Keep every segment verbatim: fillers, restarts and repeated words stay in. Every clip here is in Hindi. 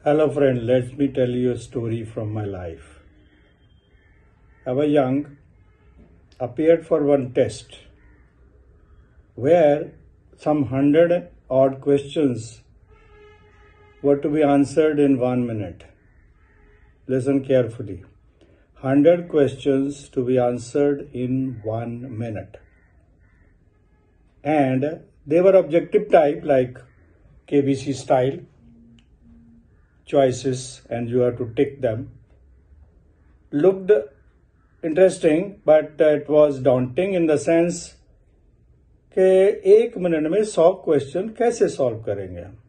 Hello friend, let me tell you a story from my life. I was young, appeared for one test where some hundred odd questions were to be answered in one minute. Listen carefully. Hundred questions to be answered in one minute. And they were objective type like K B C style, choices, and you have to tick them. Looked interesting, but it was daunting in the sense कि एक मिनट में सौ क्वेश्चन कैसे सॉल्व करेंगे हम.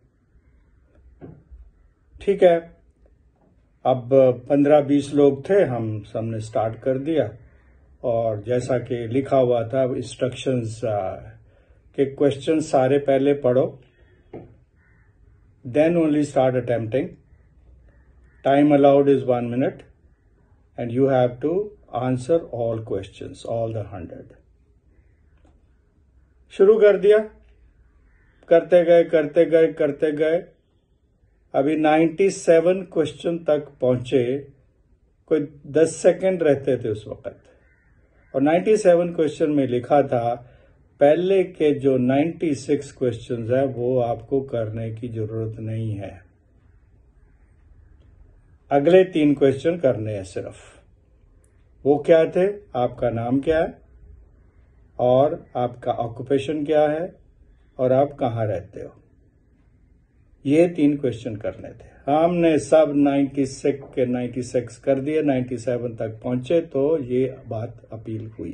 ठीक है, अब पंद्रह बीस लोग थे, हम सबने स्टार्ट कर दिया और जैसा कि लिखा हुआ था इंस्ट्रक्शंस के क्वेश्चन सारे पहले पढ़ो, then only start attempting. Time allowed is one minute and you have to answer all questions, all the hundred. शुरू कर दिया, करते गए करते गए करते गए अभी सत्तानवे क्वेश्चन तक पहुंचे. कोई दस सेकंड रहते थे उस वक्त और सत्तानवे क्वेश्चन में लिखा था पहले के जो छियानवे क्वेश्चंस है वो आपको करने की जरूरत नहीं है, अगले तीन क्वेश्चन करने हैं सिर्फ. वो क्या थे? आपका नाम क्या है और आपका ऑक्यूपेशन क्या है और आप कहाँ रहते हो. ये तीन क्वेश्चन करने थे. हमने सब छियानवे के छियानवे कर दिए, सत्तानवे तक पहुंचे तो ये बात अपील हुई.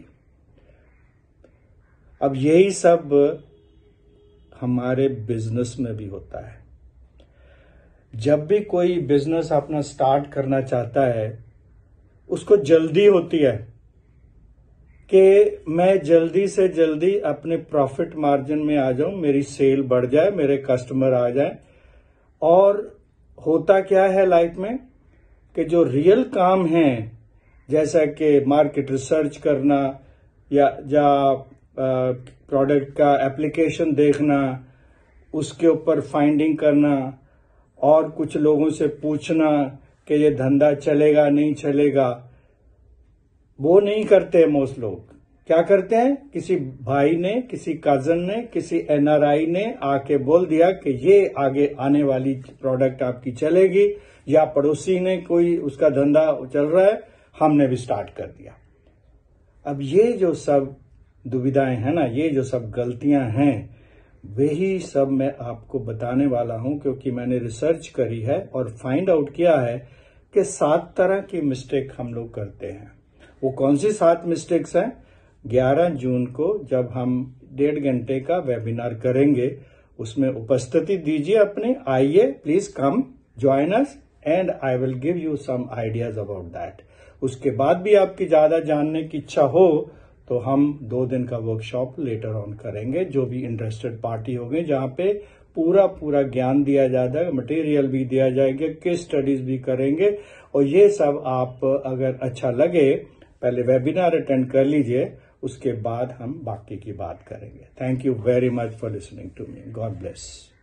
अब यही सब हमारे बिजनेस में भी होता है. जब भी कोई बिजनेस अपना स्टार्ट करना चाहता है उसको जल्दी होती है कि मैं जल्दी से जल्दी अपने प्रॉफिट मार्जिन में आ जाऊं, मेरी सेल बढ़ जाए, मेरे कस्टमर आ जाए. और होता क्या है लाइफ में कि जो रियल काम है जैसा कि मार्केट रिसर्च करना या या प्रोडक्ट का एप्लीकेशन देखना, उसके ऊपर फाइंडिंग करना और कुछ लोगों से पूछना कि ये धंधा चलेगा नहीं चलेगा, वो नहीं करते. मोस्ट लोग क्या करते हैं, किसी भाई ने, किसी कजन ने, किसी एनआरआई ने आके बोल दिया कि ये आगे आने वाली प्रोडक्ट आपकी चलेगी, या पड़ोसी ने कोई उसका धंधा चल रहा है, हमने भी स्टार्ट कर दिया. अब ये जो सब दुविधाएं हैं ना, ये जो सब गलतियां हैं, वही सब मैं आपको बताने वाला हूं क्योंकि मैंने रिसर्च करी है और फाइंड आउट किया है कि सात तरह की मिस्टेक हम लोग करते हैं. वो कौन सी सात मिस्टेक्स हैं? ग्यारह जून को जब हम डेढ़ घंटे का वेबिनार करेंगे उसमें उपस्थिति दीजिए अपने. आइए, please come join us and I will give you some ideas about that. उसके बाद भी आपकी ज्यादा जानने की इच्छा हो तो हम दो दिन का वर्कशॉप लेटर ऑन करेंगे, जो भी इंटरेस्टेड पार्टी होंगे, जहां पे पूरा पूरा ज्ञान दिया जाएगा, मटेरियल भी दिया जाएगा, केस स्टडीज भी करेंगे. और ये सब आप अगर अच्छा लगे पहले वेबिनार अटेंड कर लीजिए, उसके बाद हम बाकी की बात करेंगे. Thank you very much for listening to me. God bless.